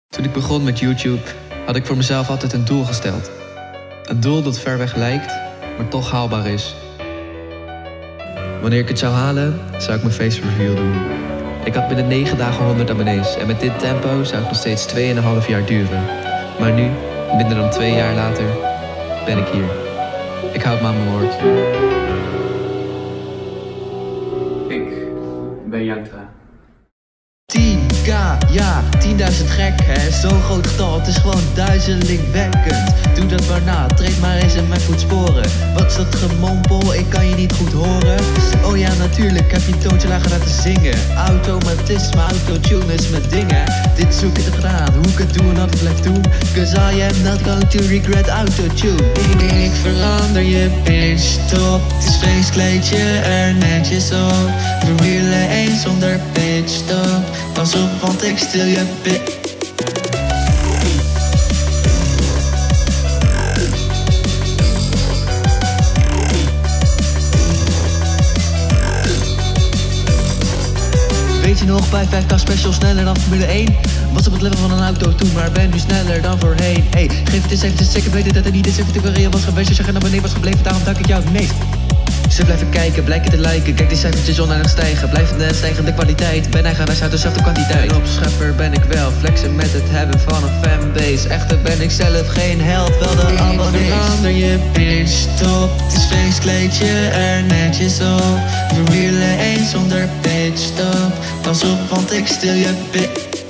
Toen ik begon met YouTube had ik voor mezelf altijd een doel gesteld. Een doel dat ver weg lijkt, maar toch haalbaar is. Wanneer ik het zou halen, zou ik mijn face reveal doen. Ik had binnen 9 dagen 100 abonnees en met dit tempo zou het nog steeds 2,5 jaar duren. Maar nu, minder dan 2 jaar later, ben ik hier. Ik houd me aan mijn woord. Ik ben Jantra. 10k, ja, 10.000 gek hè, zo'n groot getal, het is gewoon duizelingwekkend. Doe dat maar na, treed maar eens in mijn voetsporen. Wat is dat gemompel, ik kan je niet goed horen. Oh ja, natuurlijk, heb je een toontje lager laten zingen. Automatisme, autotune is mijn dingen. Dit zoek ik gedaan, hoe ik het doe en wat ik blijf doen. Cause I am not going to regret autotune. Ik verander je pitch top, het is feestkleedje er netjes op. We willen eens zonder pitch stop. Pas op, want ik stil je pik. Weet je nog, bij 5k special sneller dan Formule 1? Was op het level van een auto toen, maar ben nu sneller dan voorheen. Hey, geef het eens even een zeker weten dat het niet is even te reëel was geweest. Als je naar beneden was gebleven, daarom dank ik jou het meest. Ze blijven kijken, blijken te liken, kijk die cijfertjes oneindig stijgen. Blijvende stijgende kwaliteit, ben eigenaars uit dezelfde kwantiteit. Een opschepper ben ik wel, flexen met het hebben van een fanbase. Echter ben ik zelf geen held, wel de abonnees. Verander je pitch top, het is feestkleedje er netjes op. We willen eens zonder pitch stop. Pas op, want ik stil je pik.